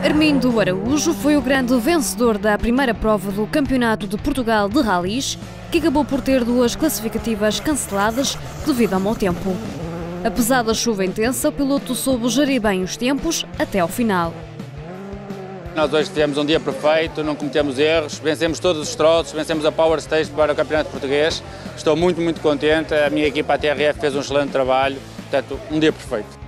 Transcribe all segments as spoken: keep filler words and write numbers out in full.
Armindo Araújo foi o grande vencedor da primeira prova do Campeonato de Portugal de Rallys, que acabou por ter duas classificativas canceladas devido ao mau tempo. Apesar da chuva intensa, o piloto soube gerir bem os tempos até ao final. Nós hoje tivemos um dia perfeito, não cometemos erros, vencemos todos os troços, vencemos a Power Stage para o Campeonato Português. Estou muito, muito contente, a minha equipa, a T R F, fez um excelente trabalho, portanto, um dia perfeito.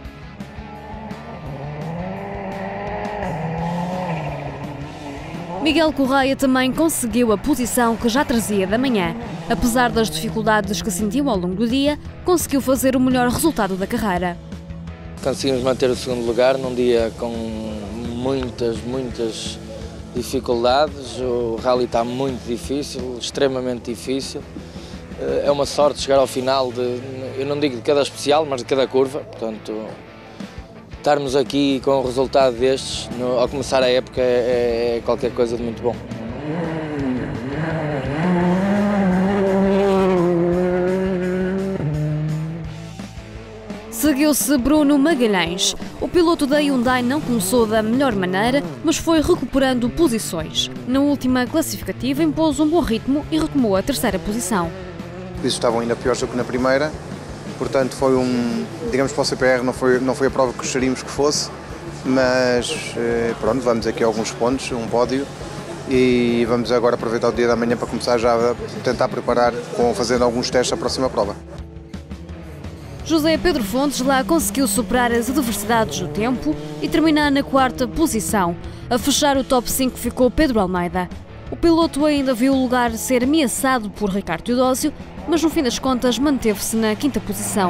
Miguel Correia também conseguiu a posição que já trazia da manhã. Apesar das dificuldades que sentiu ao longo do dia, conseguiu fazer o melhor resultado da carreira. Conseguimos manter o segundo lugar num dia com muitas, muitas dificuldades. O rally está muito difícil, extremamente difícil. É uma sorte chegar ao final, de, eu não digo de cada especial, mas de cada curva. Portanto, estarmos aqui com um resultado destes, no, ao começar a época, é, é qualquer coisa de muito bom. Seguiu-se Bruno Magalhães. O piloto da Hyundai não começou da melhor maneira, mas foi recuperando posições. Na última classificativa impôs um bom ritmo e retomou a terceira posição. Isso estavam ainda piores do que na primeira, portanto foi um, digamos para o C P R não foi, não foi a prova que gostaríamos que fosse, mas pronto, vamos aqui a alguns pontos, um pódio, e vamos agora aproveitar o dia da manhã para começar já a tentar preparar, com, fazendo alguns testes a próxima prova. José Pedro Fontes lá conseguiu superar as adversidades do tempo e terminar na quarta posição. A fechar o top cinco ficou Pedro Almeida. O piloto ainda viu o lugar ser ameaçado por Ricardo Teodósio, mas no fim das contas manteve-se na quinta posição.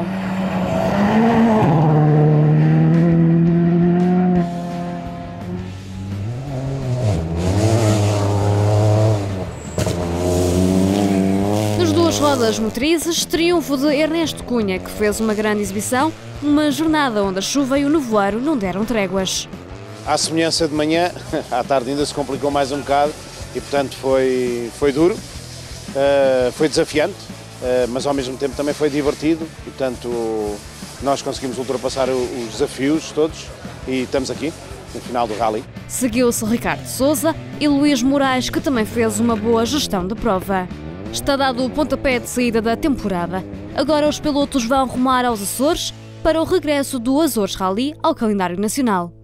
Nas duas rodas motrizes, triunfo de Ernesto Cunha, que fez uma grande exibição, uma jornada onde a chuva e o nevoeiro não deram tréguas. À semelhança de manhã, à tarde ainda se complicou mais um bocado e, portanto, foi, foi duro, uh, foi desafiante, uh, mas ao mesmo tempo também foi divertido e, portanto, nós conseguimos ultrapassar os desafios todos e estamos aqui no final do rally. Seguiu-se Ricardo Sousa e Luís Moraes, que também fez uma boa gestão da prova. Está dado o pontapé de saída da temporada. Agora os pilotos vão rumar aos Açores para o regresso do Açores Rally ao calendário nacional.